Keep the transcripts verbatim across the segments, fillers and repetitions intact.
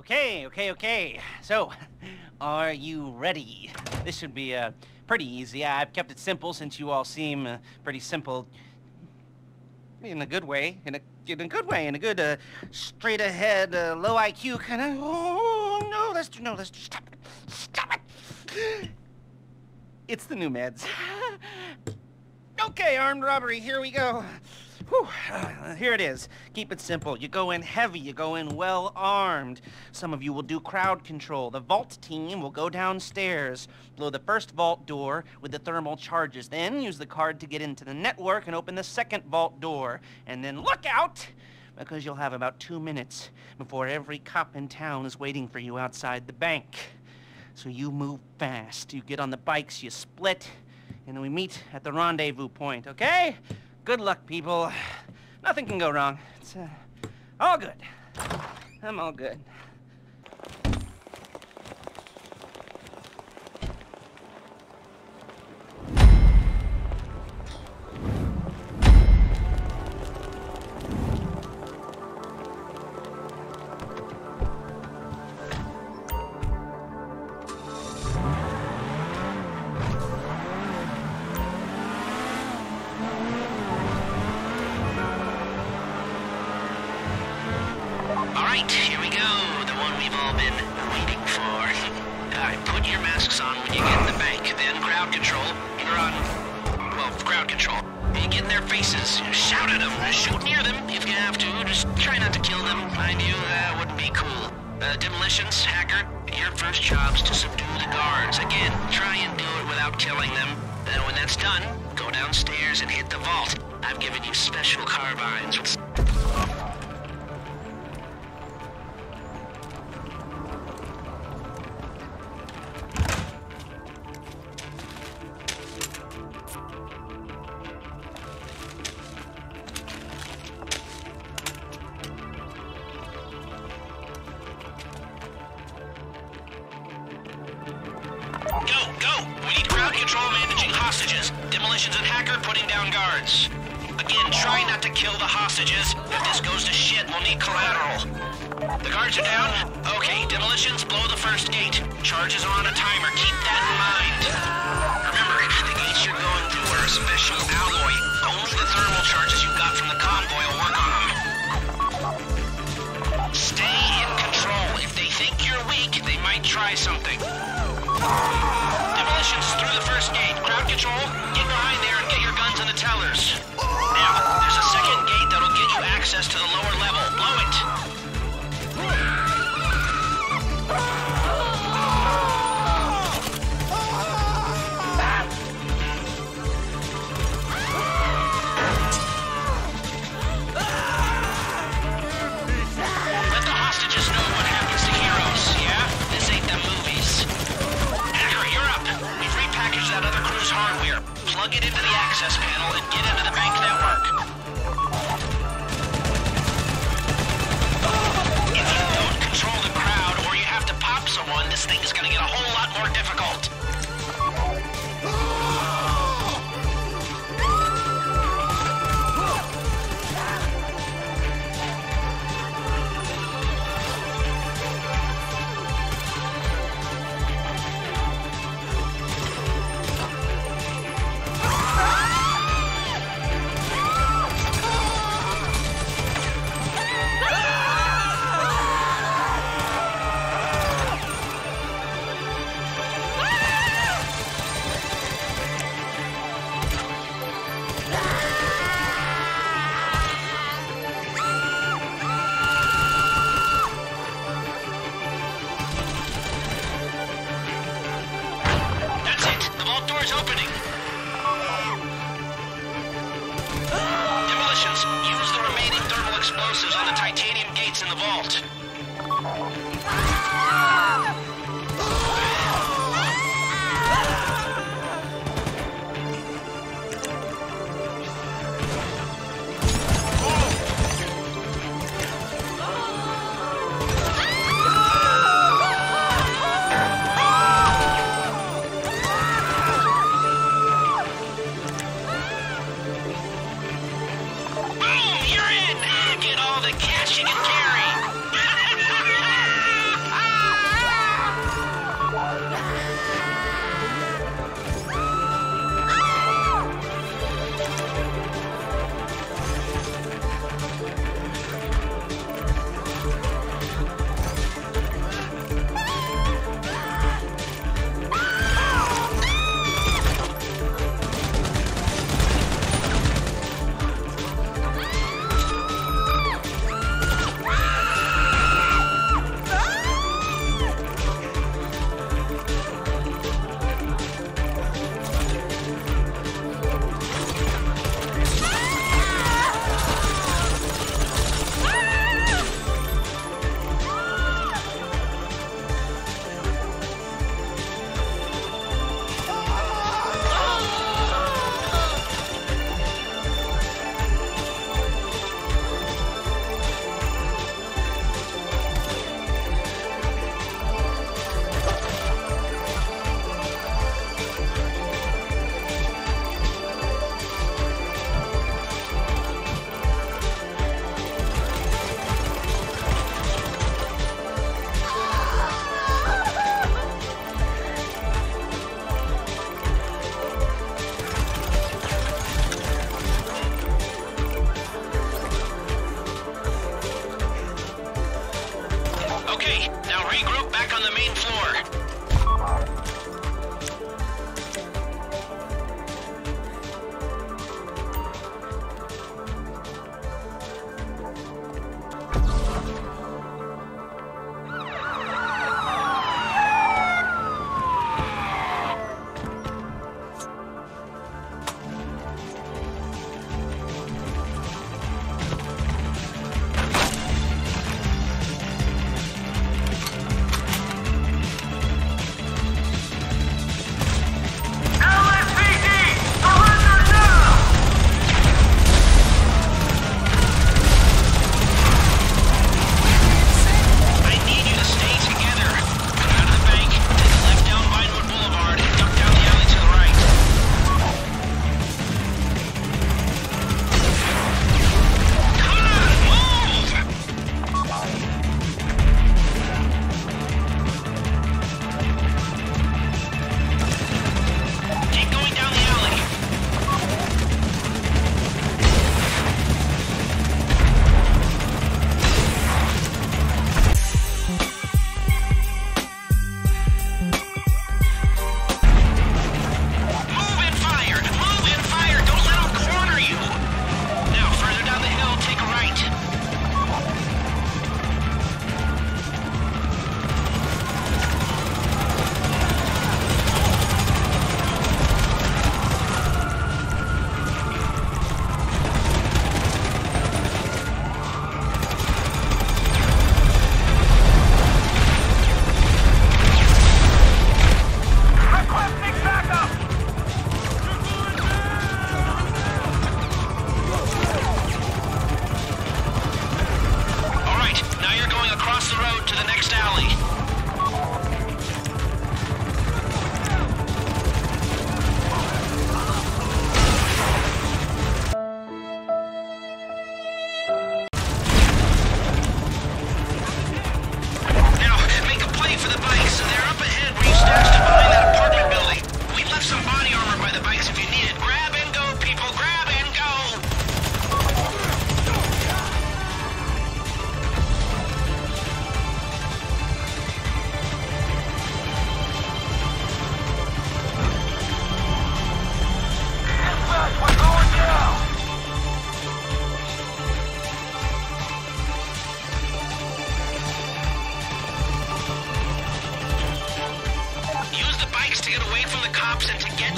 Okay, okay, okay. So, are you ready? This should be uh, pretty easy. I've kept it simple since you all seem uh, pretty simple. In a good way. In a, in a good way. In a good, uh, straight ahead, uh, low I Q kind of... Oh, no, let's do... No, let's do... Stop it. Stop it. It's the new meds. Okay, armed robbery. Here we go. Whew. Uh, here it is. Keep it simple. You go in heavy. You go in well armed. Some of you will do crowd control. The vault team will go downstairs, blow the first vault door with the thermal charges. Then use the card to get into the network and open the second vault door. And then look out, because you'll have about two minutes before every cop in town is waiting for you outside the bank. So you move fast. You get on the bikes, you split, and we meet at the rendezvous point, okay? Good luck, people. Nothing can go wrong. It's uh, all good. I'm all good. Here we go, the one we've all been waiting for. Uh, put your masks on when you get in the bank, then crowd control. You're on, well, crowd control. You get in their faces, shout at them, shoot near them if you have to. Just try not to kill them. Mind you, that wouldn't be cool. Uh, demolitions, hacker, your first job's to subdue the guards. Again, try and do it without killing them. Then when that's done, go downstairs and hit the vault. I've given you special carbines with... Go, go! We need crowd control managing hostages. Demolitions and hacker putting down guards. Again, try not to kill the hostages. If this goes to shit, we'll need collateral. The guards are down? Okay, demolitions, blow the first gate. Charges are on a timer, keep that in mind. Remember, the gates you're going through are a special alloy. Only the thermal charges you got from the convoy will work on them. Stay in control. If they think you're weak, they might try something. Demolitions through the first gate. Crowd control, get behind there and get your guns in the tellers. Now, there's a second gate that'll get you access to the lower level. Blow it. Let the hostages know what happens to heroes, yeah? This ain't the movies. You're up. We've repackaged that other crew's hardware. Plug it into the access panel and get into the bank network. If you don't control the crowd or you have to pop someone, this thing is going to get a whole lot more difficult. Opening. Demolitions, use the remaining thermal explosives on the titanium gates in the vault. Boom! You're in! Get all the cash you can carry!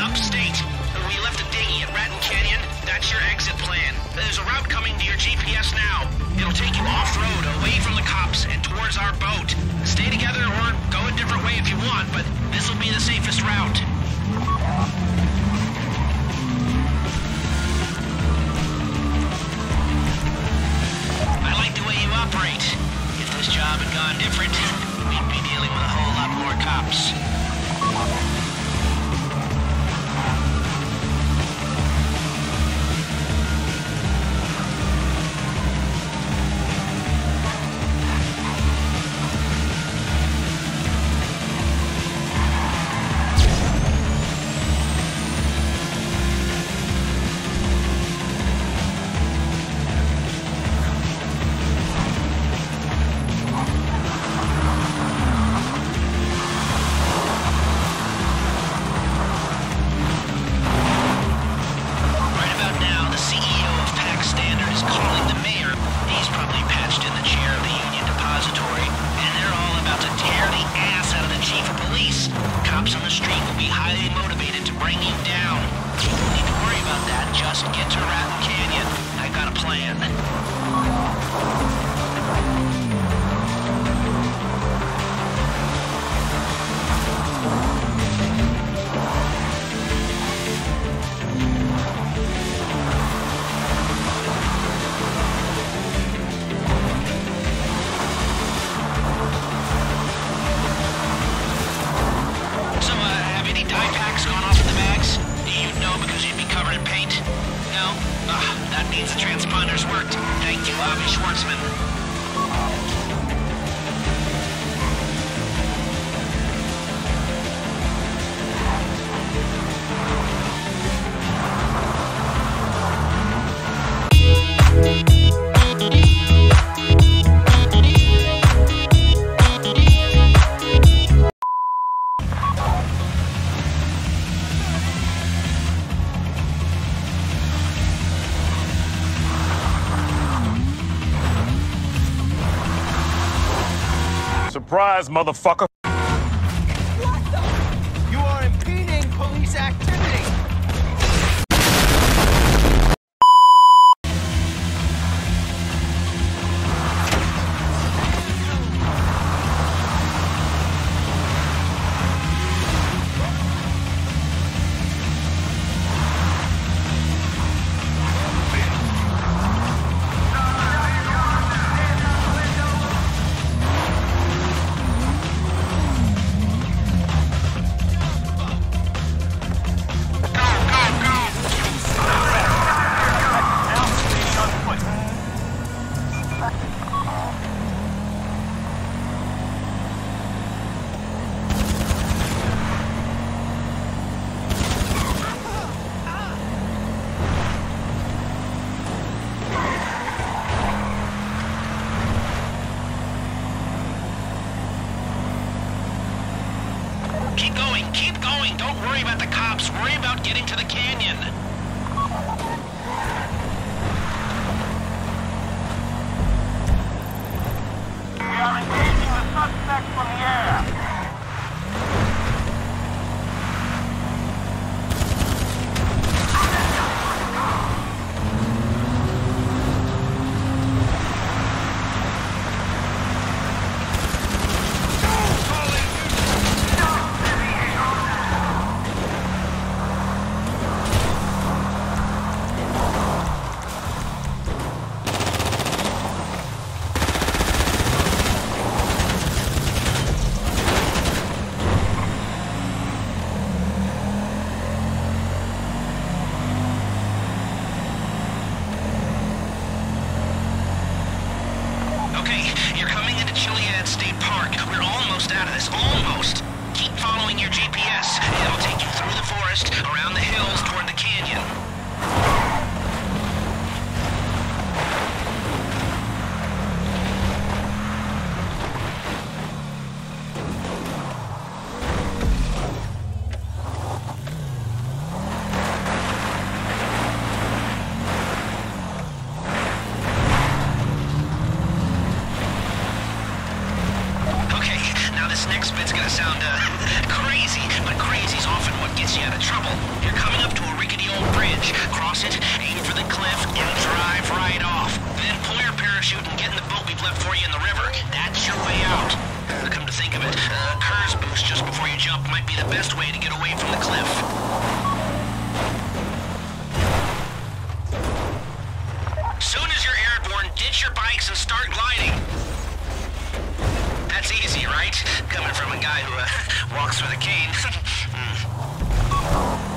upstate. We left a dinghy at Ratton Canyon. That's your exit plan. There's a route coming to your G P S now. It'll take you off-road, away from the cops, and towards our boat. Stay together or go a different way if you want, but this'll be the safest route. I like the way you operate. If this job had gone different, we'd be dealing with a whole lot more cops. Surprise, motherfucker! What the? You are impeding police activity! Keep going, keep going. Don't worry about the cops. Worry about getting to the canyon. We are engaging the suspect from the air. Almost. Keep following your G P S. It'll take you through the forest, around the hills, toward the canyon. this next bit's gonna sound, uh, crazy, but crazy's often what gets you out of trouble. You're coming up to a rickety old bridge. Cross it, aim for the cliff, and drive right off. Then pull your parachute and get in the boat we've left for you in the river. That's your way out. Uh, come to think of it, uh, Kerr's boost just before you jump might be the best way to get away from the cliff. Soon as you're airborne, ditch your bikes and start gliding. That's easy, right? Coming from a guy who uh, walks with a cane. mm.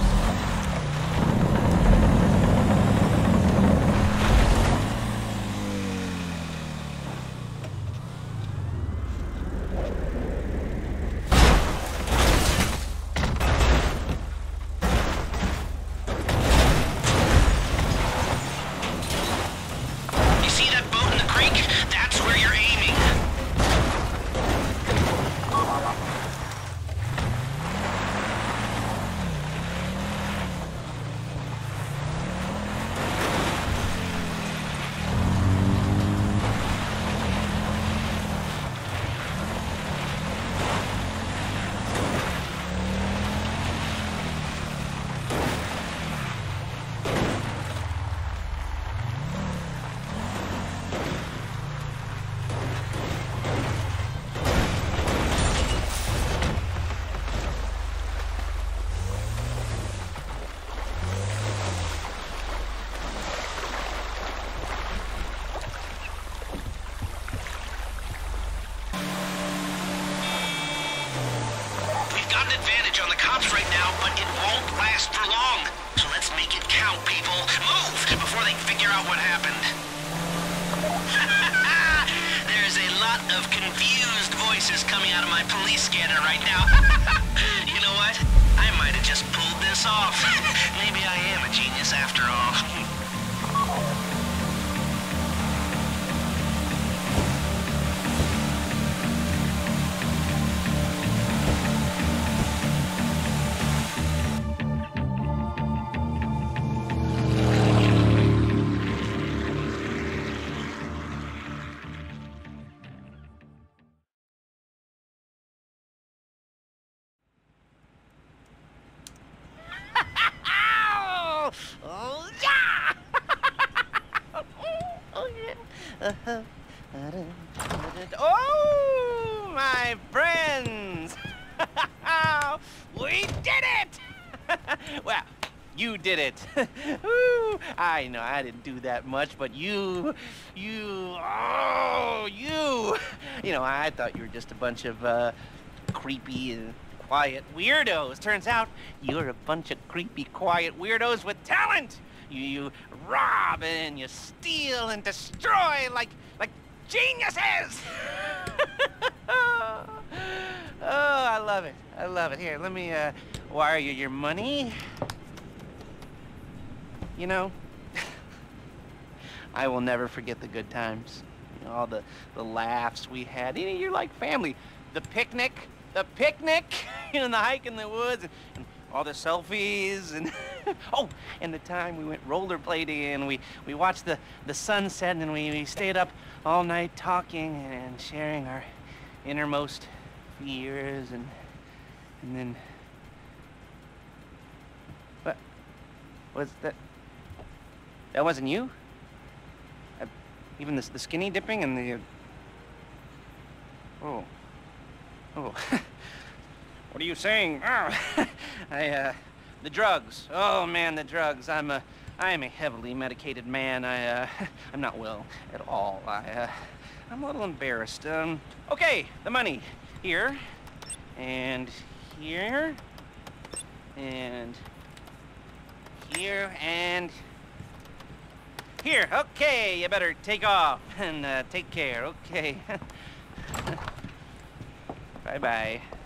On the cops right now, but it won't last for long. So let's make it count, people. Move before they figure out what happened. There's a lot of confused voices coming out of my police scanner right now. You know what? I might have just pulled this off. Maybe I am a genius after all. Oh, yeah! Oh, yeah. Oh, my friends! We did it! Well, you did it. Ooh, I know I didn't do that much, but you, you, oh, you. You know, I thought you were just a bunch of uh, creepy and quiet weirdos. Turns out you're a bunch of creepy, quiet weirdos with talent. You, you rob and you steal and destroy like, like geniuses. Oh, I love it. I love it. Here, let me uh, wire you your money. You know, I will never forget the good times. You know, all the, the laughs we had. You know, you're like family. The picnic. The picnic, you know, the hike in the woods, and, and all the selfies, and oh, and the time we went rollerblading, and we, we watched the, the sunset, and we, we stayed up all night talking and sharing our innermost fears, and and then, what, was that, that wasn't you? Uh, even the, the skinny dipping and the, uh, oh. Oh, what are you saying? Oh, I, uh, the drugs. Oh, man, the drugs. I'm a, I am a heavily medicated man. I, uh, I'm not well at all. I, uh, I'm a little embarrassed. Um, okay, the money. Here, and here, and here, and here. Okay, you better take off and, uh, take care. Okay. Bye-bye.